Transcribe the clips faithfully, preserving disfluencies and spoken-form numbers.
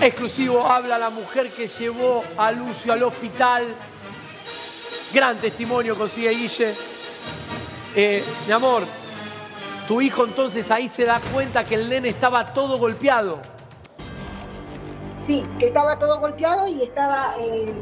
Exclusivo habla la mujer que llevó a Lucio al hospital. Gran testimonio consigue Guille. Eh, mi amor, tu hijo entonces ahí se da cuenta que el nene estaba todo golpeado. Sí, que estaba todo golpeado y estaba... Eh...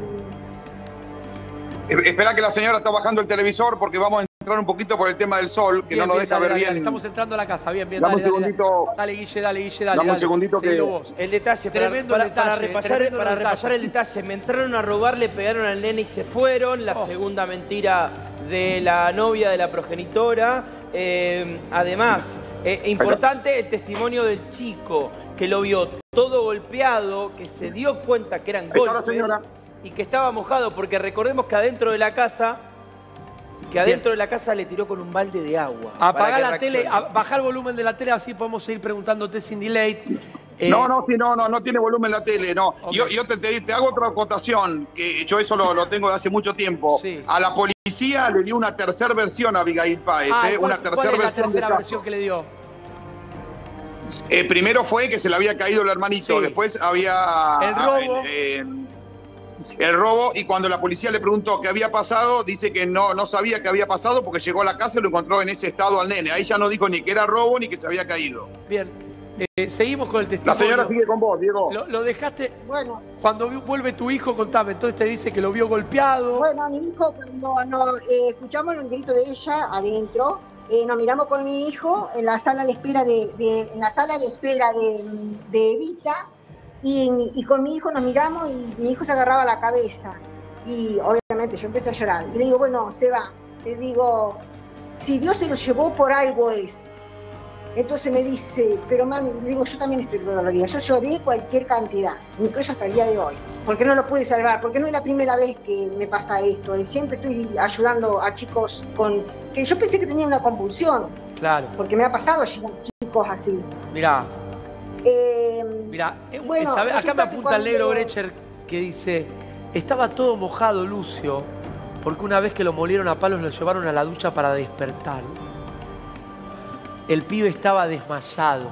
Espera que la señora está bajando el televisor porque vamos a entrar un poquito por el tema del sol, que bien, no nos bien, deja dale, ver dale, bien. Dale. Estamos entrando a la casa, bien, bien. Dame dale, un segundito. Dale, dale, Guille, dale, Guille, dale. Dame un dale. segundito que... Vos. El detalle, para, para, detalle, para, repasar, para detalle. repasar el detalle. Me entraron a robar, le pegaron al nene y se fueron. La oh. segunda mentira de la novia de la progenitora. Eh, además, eh, importante el testimonio del chico, que lo vio todo golpeado, que se dio cuenta que eran golpes y que estaba mojado, porque recordemos que adentro de la casa, que adentro Bien. de la casa le tiró con un balde de agua. Apagar la tele, a, bajar el volumen de la tele, así podemos seguir preguntándote sin delay. Eh, no, no, sí, no, no, no tiene volumen la tele, no. Okay. Yo, yo te, te, te hago otra acotación, que yo eso lo, lo tengo de hace mucho tiempo. Sí. A la policía le dio una tercera versión a Abigail Páez, ah, ¿eh? ¿cuál, una tercera ¿cuál es versión. la tercera versión que le dio? Eh, primero fue que se le había caído el hermanito, sí. después había... El robo. Eh, el robo, y cuando la policía le preguntó qué había pasado, dice que no, no sabía qué había pasado porque llegó a la casa y lo encontró en ese estado al nene. Ahí ya no dijo ni que era robo ni que se había caído. Bien, eh, seguimos con el testimonio. La señora sigue con vos, Diego. Lo, lo dejaste, bueno. Cuando vuelve tu hijo, contame, entonces te dice que lo vio golpeado. Bueno, mi hijo, cuando no, eh, escuchamos el grito de ella adentro, eh, nos miramos con mi hijo en la sala de espera de, de, en la sala de, espera de, de Evita. Y, y con mi hijo nos miramos y mi hijo se agarraba la cabeza. Y obviamente yo empecé a llorar. Y le digo, bueno, se va. Le digo, si Dios se lo llevó, por algo es. Entonces me dice, pero mami, le digo, yo también estoy dolorida. Yo lloré cualquier cantidad, incluso hasta el día de hoy. Porque no lo pude salvar, porque no es la primera vez que me pasa esto. Y siempre estoy ayudando a chicos con... que yo pensé que tenía una convulsión. Claro. Porque me ha pasado chicos así. Mirá. Eh, Mira, bueno, acá me apunta el negro Brecher que dice, estaba todo mojado Lucio, porque una vez que lo molieron a palos lo llevaron a la ducha para despertar. El pibe estaba desmayado.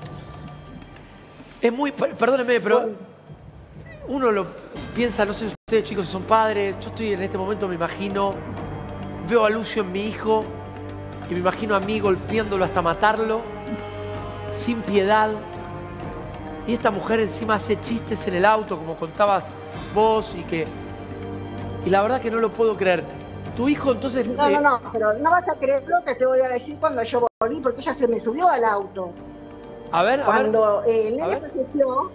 Es muy, perdónenme, pero bueno. uno lo piensa, no sé si ustedes chicos son padres, yo estoy en este momento, me imagino, veo a Lucio en mi hijo y me imagino a mí golpeándolo hasta matarlo, sin piedad. Y esta mujer encima hace chistes en el auto, como contabas vos, y que... Y la verdad que no lo puedo creer. Tu hijo entonces... No, eh... no, no, pero no vas a creer lo que te voy a decir cuando yo volví, porque ella se me subió al auto. A ver, a Cuando ver. Eh, el nene falleció...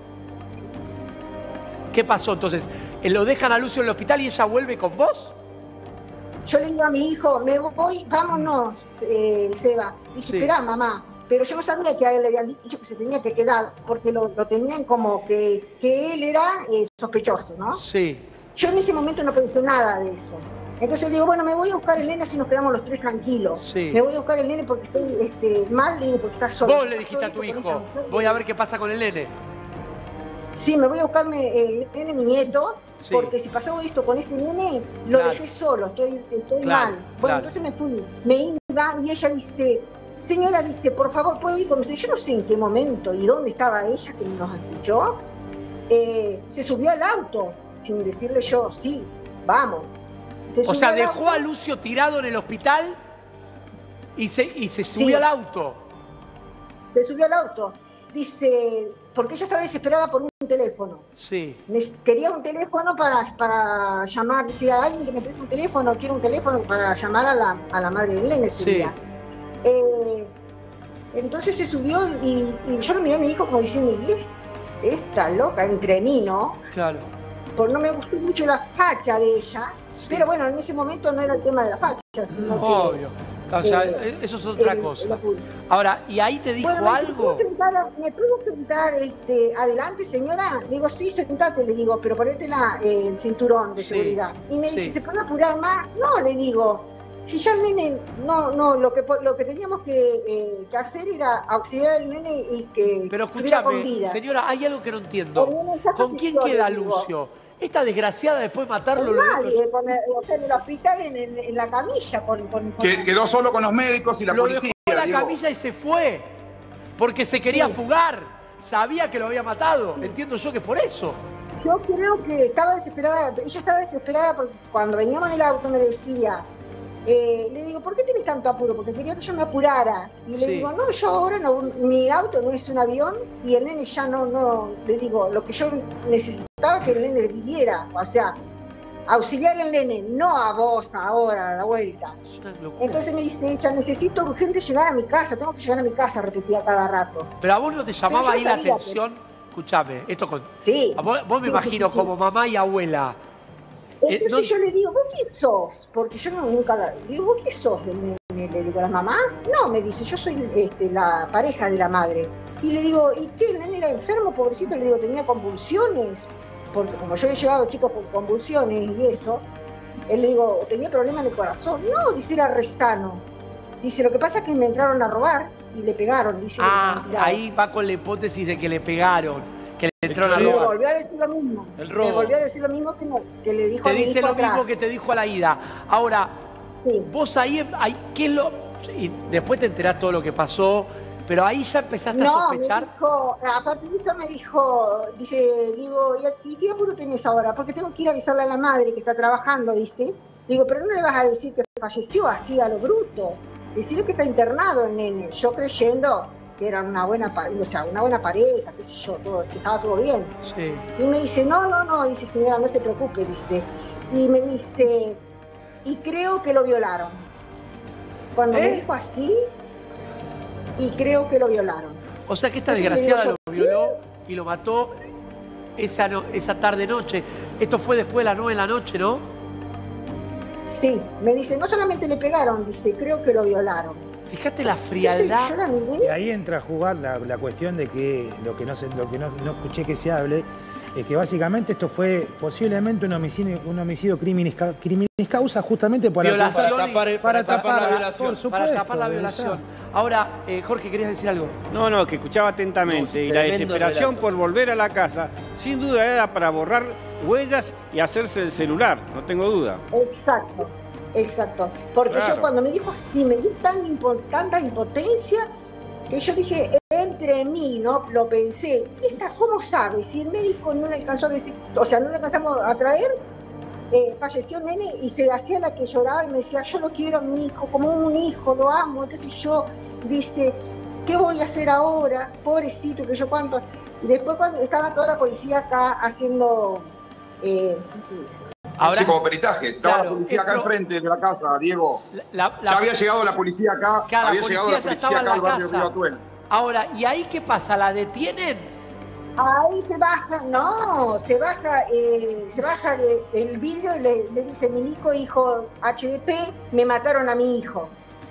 ¿Qué pasó entonces? ¿Lo dejan a Lucio en el hospital y ella vuelve con vos? Yo le digo a mi hijo, me voy, vámonos, eh, Seba. Dice, sí. Esperá, mamá. Pero yo no sabía que a él le habían dicho que se tenía que quedar, porque lo, lo tenían como que, que él era eh, sospechoso, ¿no? Sí. Yo en ese momento no pensé nada de eso. Entonces le digo, bueno, me voy a buscar el nene así nos quedamos los tres tranquilos. Sí. Me voy a buscar el nene porque estoy este, mal, le digo, porque está solo. Vos le dijiste a tu hijo, voy a ver qué pasa con el nene. Sí, me voy a buscarme el nene, mi nieto, sí. Porque si pasó esto con este nene, lo claro. dejé solo, estoy, estoy claro, mal. Bueno, claro. Entonces me fui, me iba y ella dice... Señora, dice, por favor, ¿puedo ir con usted? Yo no sé en qué momento y dónde estaba ella que nos escuchó. Eh, se subió al auto, sin decirle yo, sí, vamos. Se o sea, dejó auto. a Lucio tirado en el hospital y se, y se subió sí. al auto. Se subió al auto. Dice, porque ella estaba desesperada por un teléfono. Sí. Quería un teléfono para, para llamar. Decía, alguien que me preste un teléfono, quiero un teléfono para llamar a la, a la madre de Elena ese día. Eh, entonces se subió y, y yo lo miré a mi hijo como diciendo, ¿y esta loca entre mí, no? Claro. Porque no me gustó mucho la facha de ella, sí. Pero bueno, en ese momento no era el tema de la facha, sino obvio. Que, o sea, eh, eso es otra el, cosa. El Ahora, ¿y ahí te dijo bueno, me algo? Dice, ¿Me puedo sentar, ¿me puedo sentar este, adelante, señora? Digo, sí, sentate, le digo, pero ponete la, eh, el cinturón de sí. seguridad. Y me dice, sí. ¿se puede apurar más? No, le digo. Si ya el nene, no, no, lo que, lo que teníamos que, eh, que hacer era auxiliar al nene y que Pero estuviera con vida. Señora, hay algo que no entiendo. ¿Con quién queda Lucio? Esta desgraciada después de matarlo... Con nadie, con el, o sea, en el hospital, en, en, en la camilla. Con, con, con... Quedó solo con los médicos y la lo policía. Lo dejó en la digo. camilla y se fue, porque se quería sí. fugar. sabía que lo había matado. Entiendo yo que es por eso. Yo creo que estaba desesperada, ella estaba desesperada porque cuando veníamos en el auto me decía, eh, le digo, ¿por qué tienes tanto apuro? Porque quería que yo me apurara. Y le Sí. digo, no, yo ahora no, mi auto no es un avión y el nene ya no, no, le digo, lo que yo necesitaba que el nene viviera, o sea, auxiliar al nene, no a vos ahora, a la vuelta. Es una locura. Entonces me dice ella, necesito urgente llegar a mi casa, tengo que llegar a mi casa, repetía cada rato. Pero a vos no te llamaba Pero yo ahí la sabía atención. Escúchame, esto con. Sí. a Vos, vos me Sí, imagino sí, sí, sí. como mamá y abuela. Eh, Entonces no- yo le digo, ¿vos quién sos? Porque yo no, nunca la... Digo, ¿vos quién sos del nene? Le digo, ¿la mamá? No, me dice, yo soy este, la pareja de la madre. Y le digo, ¿y qué? ¿El nene era enfermo, pobrecito? Le digo, ¿tenía convulsiones? Porque como yo he llevado chicos con convulsiones y eso, él le digo, ¿tenía problemas en el corazón? No, dice, era re sano. Dice, lo que pasa es que me entraron a robar y le pegaron. Dice, Ah, le ahí va con la hipótesis de que le pegaron, que le entraron a me robar. volvió a decir lo mismo. El robo. Me volvió a decir lo mismo que, me- que le dijo Te a mi dice hijo lo mismo atrás. que te dijo a la ida. Ahora, Sí. vos ahí, ahí ¿qué es lo...? Y después te enterás todo lo que pasó, pero ahí ya empezaste a No, sospechar. me dijo, aparte de eso me dijo, dice, digo, ¿y aquí qué apuro tenés ahora? Porque tengo que ir a avisarle a la madre que está trabajando, dice. Digo, pero no le vas a decir que falleció así a lo bruto. Decirle que está internado el nene. Yo creyendo que era una buena, pa- o sea, una buena pareja, qué sé yo, todo, que estaba todo bien. Sí. Y me dice, no, no, no, dice, señora, no se preocupe, dice. Y me dice, y creo que lo violaron. Cuando ¿Eh? me dijo así, y creo que lo violaron. O sea que esta Entonces le desgraciada digo lo yo, violó y lo mató esa, no- esa tarde-noche. Esto fue después de las nueve de la noche, ¿no? Sí, me dice, no solamente le pegaron, dice, creo que lo violaron. Fíjate la Entonces, frialdad. yo la Y miré, ahí entra a jugar la, la cuestión de que lo que, no, se, lo que no, no escuché que se hable, es que básicamente esto fue posiblemente un homicidio, un homicidio criminis, ca- criminis causa justamente para, Violación. Para tapar, para para tapar la tapar- violación. por su- Para supuesto, tapar la o violación. sea. Ahora, eh, Jorge, ¿querías decir algo? No, no, que escuchaba atentamente No, y la tremendo desesperación relato. por volver a la casa, sin duda era para borrar huellas y hacerse el celular, no tengo duda. exacto, exacto. Porque Claro. yo cuando me dijo así, me dio tan impo- tanta impotencia, que yo dije, entre mí, ¿no? Lo pensé, ¿y esta cómo sabe? Si el médico no le alcanzó a decir, o sea, no le alcanzamos a traer, eh, falleció el nene y se hacía la que lloraba y me decía, yo lo quiero a mi hijo, como un hijo, lo amo, qué sé yo. Dice, ¿qué voy a hacer ahora? Pobrecito, que yo cuánto. Y después cuando estaba toda la policía acá haciendo... Eh, Ahora, Sí, como peritaje. Estaba Claro, la policía acá esto- enfrente de la casa, Diego. la- la- Ya había llegado la policía acá. Claro, la había llegado la policía ya policía estaba en acá al la barrio casa. Río Atuel. ahora, ¿y ahí qué pasa? ¿La detienen? Ahí se baja, no, se baja, eh, se baja el, el vidrio y le, le dice, mi hijo, hijo H D P, me mataron a mi hijo.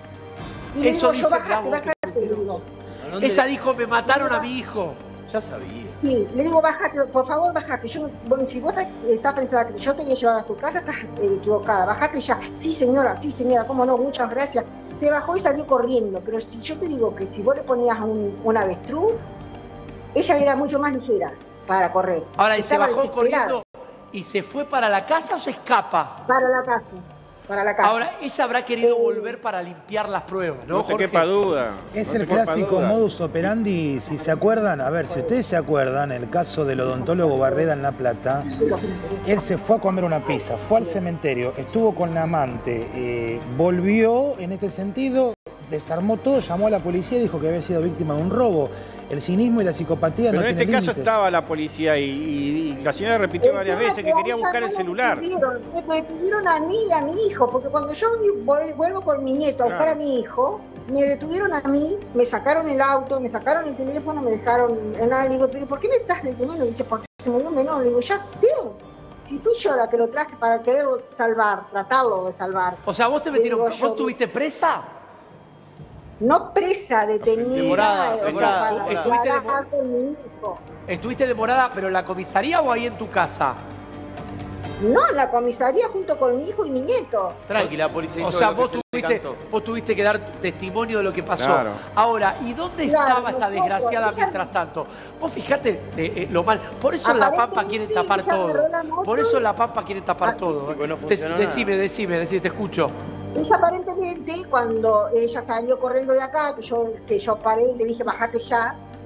Y le Eso digo, yo dice bajate, Bravo, bajate, que le digo. ¿A dónde Ella le- dijo, me mataron a mi hijo. Ya sabía. Sí, le digo, bájate, por favor, bájate. Yo, no- bueno, si vos te- estás pensando que yo te voy a llevar a tu casa, estás eh, equivocada. Bájate ya. Sí, señora, sí, señora, cómo no, muchas gracias. Se bajó y salió corriendo. Pero si yo te digo que si vos le ponías un, un avestruz, ella era mucho más ligera para correr. Ahora, ¿y se Estaba bajó desesperada. corriendo y se fue para la casa o se escapa? Para la casa, para la casa. Ahora, ella habrá querido Eh, volver para limpiar las pruebas, ¿no, No, te Jorge? quepa duda. Es no el te quepa clásico duda. modus operandi, si se acuerdan, a ver, si ustedes se acuerdan, el caso del odontólogo Barreda en La Plata, él se fue a comer una pizza, fue al cementerio, estuvo con la amante, eh, volvió en este sentido, desarmó todo, llamó a la policía y dijo que había sido víctima de un robo. El cinismo y la psicopatía Pero no en este tienen caso límites. estaba la policía y, y- y la señora repitió El varias tema veces es que a quería ella buscar no el me celular. detuvieron, Me detuvieron a mí y a mi hijo, porque cuando yo vol- vuelvo con mi nieto a buscar Claro. a mi hijo, me detuvieron a mí, me sacaron el auto, me sacaron el teléfono, me dejaron en nada. Le digo, ¿pero por qué me estás deteniendo? Y dice, porque se murió un menor. Le digo, ya sé. Si fui yo la que lo traje para querer salvar, tratarlo de salvar. O sea, vos te Le metieron, digo ¿vos yo- estuviste presa? No presa, detenida. Demorada, o sea, demorada, para demorada. Estuviste trabajar demo- con mi hijo. ¿Estuviste demorada, pero en la comisaría o ahí en tu casa? No, en la comisaría junto con mi hijo y mi nieto. Tranqui, la policía O hizo sea, lo que vos se le tuviste, cantó. vos tuviste que dar testimonio de lo que pasó. Claro. Ahora, ¿y dónde Claro, estaba esta nosotros, desgraciada ella- mientras tanto? Vos fijate eh, eh, lo mal. Por eso en La Pampa quieren Aparentemente, tapar ella todo. agarró la moto. Por eso en La Pampa quieren tapar Ah, todo. porque no Dec- funcionó nada. decime, decime, decime, te escucho. Ella aparentemente, cuando ella salió corriendo de acá, que yo, que yo paré y le dije, bajate ya,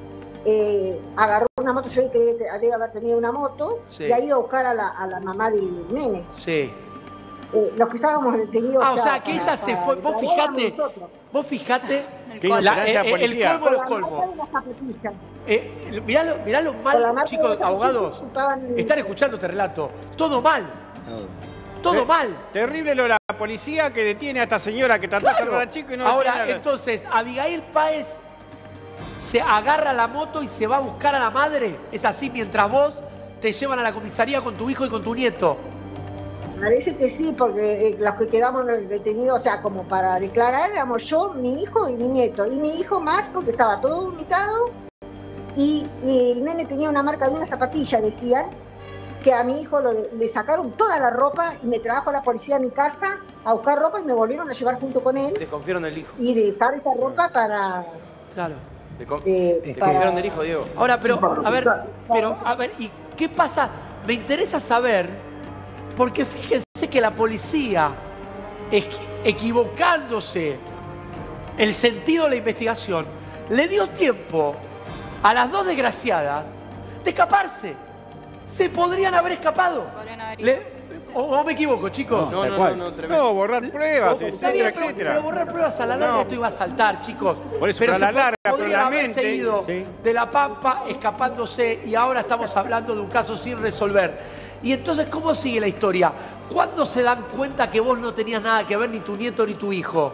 eh, agarró una moto, se ve que debe, debe haber tenido una moto, Sí. y ha ido a buscar a la, a la mamá del nene. Sí. Eh, los que estábamos detenidos. Ah, o sea, para- que ella para- se para fue. Vos declarar fijate, nosotros. vos fijate. Qué la- ignorancia el, el policía. colmo de los Con la marca colmos. de la zapatilla. Eh, miralo, miralo Con la mal, marca chicos, de la abogados. zapatilla ocupaban- Están escuchando este relato. Todo mal. Todo Te- mal. Terrible lo de la policía que detiene a esta señora que trató de Claro. salvar a chico y no Ahora, detiene a- entonces, Abigail Páez se agarra la moto y se va a buscar a la madre. Es así mientras vos te llevan a la comisaría con tu hijo y con tu nieto. Parece que sí, porque eh, los que quedamos detenidos, o sea, como para declarar, éramos yo, mi hijo y mi nieto. Y mi hijo más, porque estaba todo vomitado. Y, y el nene tenía una marca de una zapatilla, decían, que a mi hijo lo- le sacaron toda la ropa y me trajo la policía a mi casa a buscar ropa y me volvieron a llevar junto con él Desconfiaron del hijo. y dejar esa ropa para... Claro. Descon- eh, Desconfiaron para- del hijo, Diego. Ahora, pero, Sí, para a ver, ocultar. pero, a ver, ¿y qué pasa? Me interesa saber, porque fíjense que la policía, equi- equivocándose el sentido de la investigación, le dio tiempo a las dos desgraciadas de escaparse. Se podrían haber escapado. Podrían haber ido. Le- o, o me equivoco, chicos. No, Tal no, cual. no, no, tremendo. No, borrar pruebas, Está bien, etcétera, pero, etcétera. pero borrar pruebas a la larga No. esto iba a saltar, chicos. Por eso, pero pero a la se larga, podrían pero la haberse mente, ido sí. de La Pampa escapándose y ahora estamos hablando de un caso sin resolver. Y entonces, ¿cómo sigue la historia? ¿Cuándo se dan cuenta que vos no tenías nada que ver, ni tu nieto ni tu hijo?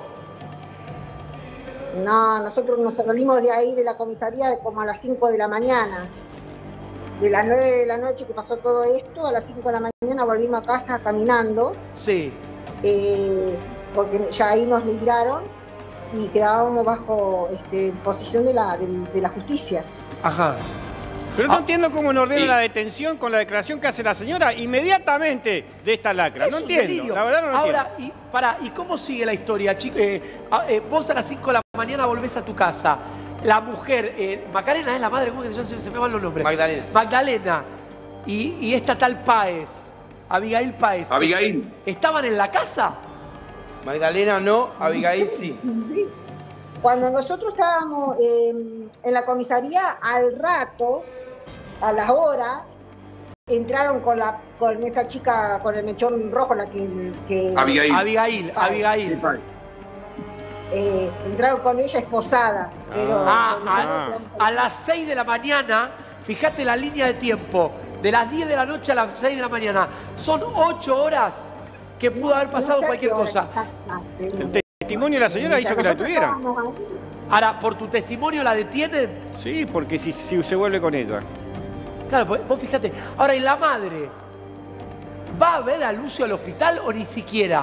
No, nosotros nos salimos de ahí de la comisaría como a las cinco de la mañana. De las nueve de la noche que pasó todo esto, a las cinco de la mañana volvimos a casa caminando, Sí. eh, porque ya ahí nos libraron y quedábamos bajo este, posición de la, de, de la justicia. Ajá. Pero no Ah. entiendo cómo no ordena Sí. la detención con la declaración que hace la señora inmediatamente de esta lacra. Es No un entiendo, delirio. la verdad no lo Ahora, y, pará, ¿y cómo sigue la historia, chicos? Eh, ah, eh, vos a las cinco de la mañana volvés a tu casa. La mujer, eh, Macarena es la madre, ¿cómo que se llama? Se, se me van los nombres. Magdalena. Magdalena. Y, y esta tal Páez, Abigail Páez. Abigail. ¿Estaban en la casa? Magdalena no, Abigail sí. Cuando nosotros estábamos eh, en la comisaría, al rato, a la hora, entraron con la con esta chica con el mechón rojo, la que, que Abigail. Abigail, Páez. Abigail. Sí, Pai. eh, entraron con ella esposada. Pero Ah, con- a, a las seis de la mañana, fíjate la línea de tiempo, de las diez de la noche a las seis de la mañana. Son ocho horas que pudo haber pasado no sé cualquier qué hora cosa. exacta, pero- El testimonio de la señora hizo que la Nosotros tuvieran. estábamos ahí. Ahora, por tu testimonio la detienen. Sí, porque si, si se vuelve con ella. Claro, pues, vos fíjate. Ahora, ¿y la madre? ¿Va a ver a Lucio al hospital o ni siquiera?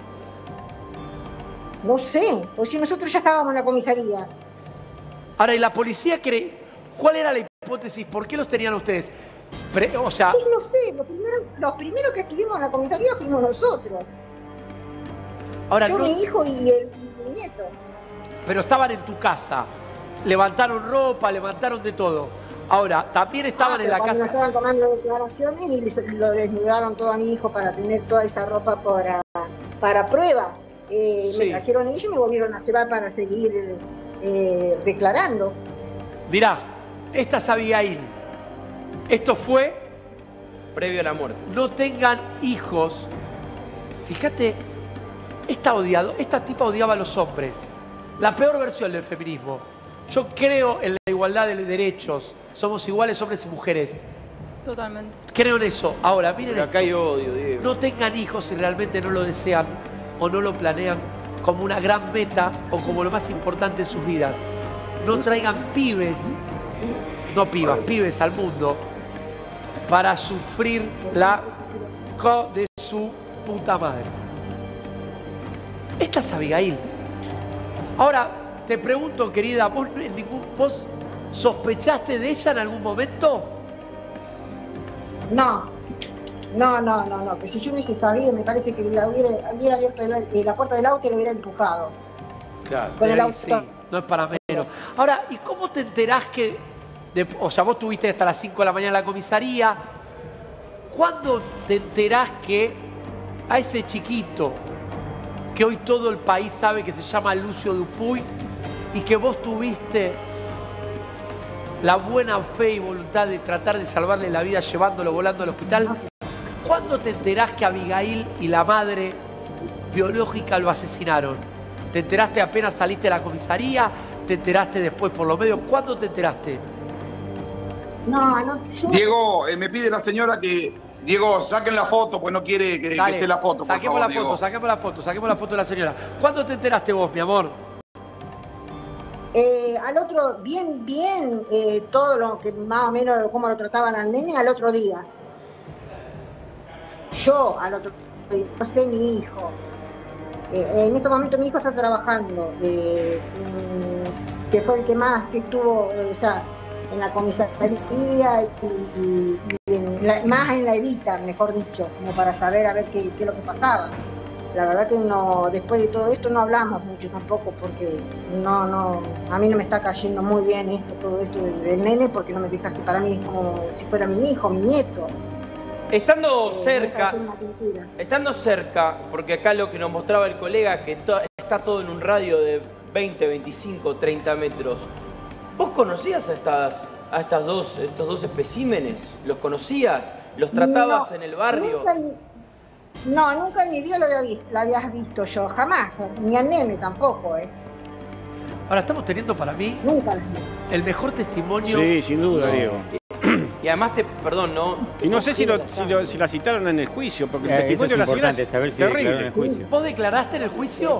No sé, pues si nosotros ya estábamos en la comisaría. Ahora, ¿y la policía cree? ¿Cuál era la hipótesis? ¿Por qué los tenían ustedes? Pre- o sea, Sí, no sé, los primeros, los primeros que estuvimos en la comisaría fuimos nosotros. ahora Yo, no, mi hijo y el y mi nieto. pero estaban en tu casa. Levantaron ropa, levantaron de todo. Ahora, también estaban Ah, en la pero cuando casa. nos estaban tomando declaraciones y les- lo desnudaron todo a mi hijo para tener toda esa ropa para, para prueba. Eh, Sí. Me trajeron ellos y me volvieron a llevar para seguir eh, declarando. Mirá, esta es Abigail. Esto fue, Previo a la muerte. no tengan hijos. Fíjate, esta, odiado, esta tipa odiaba a los hombres. La peor versión del feminismo. Yo creo en la igualdad de derechos. Somos iguales hombres y mujeres. Totalmente. Creo en eso. Ahora, miren Pero acá hay esto. odio, Diego. No tengan hijos si realmente no lo desean o no lo planean como una gran meta o como lo más importante en sus vidas. No traigan pibes, no pibas, pibes al mundo para sufrir la co de su puta madre. Esta es Abigail. Ahora, te pregunto, querida, ¿vos, en ningún, ¿vos sospechaste de ella en algún momento? No, no, no, no, no, que si yo hubiese sabido, me parece que la hubiera, hubiera abierto el- eh, la puerta del auto y lo hubiera empujado. Claro. Con el Ahí auto. sí, no es para menos. Ahora, ¿y cómo te enterás que, de- o sea, vos estuviste hasta las cinco de la mañana en la comisaría? ¿Cuándo te enterás que a ese chiquito, que hoy todo el país sabe que se llama Lucio Dupuy, y que vos tuviste la buena fe y voluntad de tratar de salvarle la vida llevándolo volando al hospital. ¿Cuándo te enterás que Abigail y la madre biológica lo asesinaron? ¿Te enteraste apenas saliste de la comisaría? ¿Te enteraste después por los medios? ¿Cuándo te enteraste? No, no. Yo... Diego, eh, me pide la señora que... Diego, saquen la foto, pues no quiere que, que esté la foto, por saquemos favor, la Diego. foto, saquemos la foto, saquemos la foto de la señora. ¿Cuándo te enteraste vos, mi amor? Eh, al otro, bien, bien, eh, todo lo que más o menos cómo lo trataban al nene al otro día. Yo al otro día, no sé, mi hijo. Eh, en este momento mi hijo está trabajando, eh, mm, que fue el que más que estuvo, eh, o sea, en la comisaría y, y, y en la, más en la Evita, mejor dicho, como para saber a ver qué, qué es lo que pasaba. La verdad que no, después de todo esto no hablamos mucho tampoco, porque no, no, a mí no me está cayendo muy bien esto, todo esto del, del nene, porque no me deja así, para mí es como si fuera mi hijo, mi nieto. Estando Eh, cerca, deja de ser una pintura. estando cerca, porque acá lo que nos mostraba el colega, que to- está todo en un radio de veinte, veinticinco, treinta metros. ¿Vos conocías a estas, a estas dos, estos dos especímenes? ¿Los conocías? ¿Los tratabas No, en el barrio? Nunca, no, nunca en mi vida lo, había visto, lo habías visto yo, jamás, ni al nene tampoco, ¿eh? Ahora estamos teniendo para mí Nunca las vi. el mejor testimonio. Sí, sin duda, Diego. Y además te, perdón, ¿no? Y no sé si, lo, si, lo- si la citaron en el juicio, porque el Eh, testimonio de eso la es señora importante, es saber si declaró en terrible. el juicio. ¿Vos declaraste en el juicio?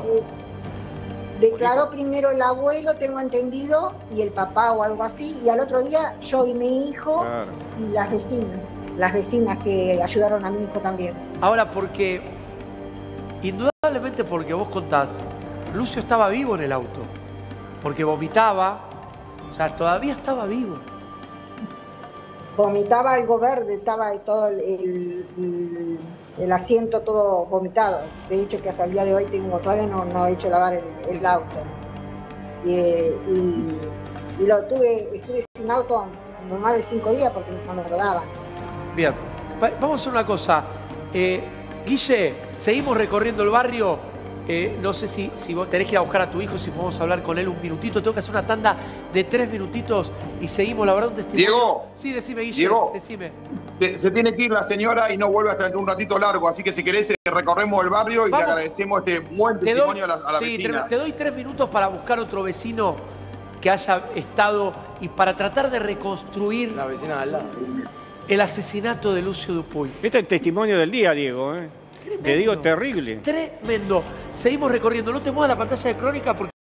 Declaró primero el abuelo, tengo entendido, y el papá o algo así, y al otro día yo y mi hijo Claro. y las vecinas, las vecinas que ayudaron a mi hijo también. Ahora, porque, indudablemente porque vos contás, Lucio estaba vivo en el auto, porque vomitaba, o sea, todavía estaba vivo. Vomitaba algo verde, estaba todo el, el, el- el asiento todo vomitado. De hecho que hasta el día de hoy tengo, todavía no, no he hecho lavar el, el auto. Y, y, y lo tuve, estuve sin auto más de cinco días porque no me lo daban. Bien, Va- vamos a hacer una cosa. Eh, Guille, seguimos recorriendo el barrio. Eh, no sé si, si vos tenés que ir a buscar a tu hijo, si podemos hablar con él un minutito. Tengo que hacer una tanda de tres minutitos y seguimos, la verdad, un testimonio. Diego. Sí, decime, Guille. Diego. Decime. Se, se tiene que ir la señora y no vuelve hasta dentro de un ratito largo, así que si querés eh, recorremos el barrio y Vamos. le agradecemos este buen Te doy, testimonio a la, a la sí, vecina. te, te doy tres minutos para buscar otro vecino que haya estado y para tratar de reconstruir La vecina de al lado. el asesinato de Lucio Dupuy. Este es el testimonio del día, Diego. ¿eh? Te digo, terrible. Tremendo. Seguimos recorriendo. No te muevas la pantalla de Crónica porque